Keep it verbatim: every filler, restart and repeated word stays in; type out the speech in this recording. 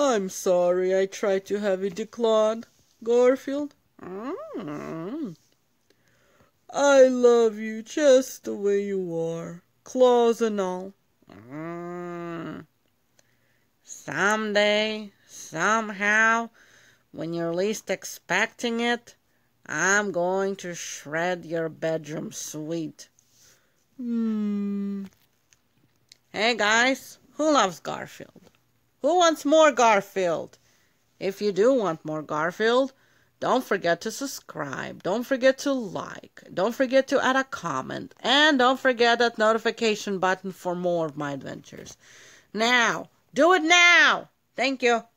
I'm sorry I tried to have you declawed, Garfield. Mm. I love you just the way you are, claws and all. Mm. Someday, somehow, when you're least expecting it, I'm going to shred your bedroom suite. Hmm. Hey guys, who loves Garfield? Who wants more Garfield? If you do want more Garfield, don't forget to subscribe, don't forget to like, don't forget to add a comment, and don't forget that notification button for more of my adventures. Now, do it now! Thank you.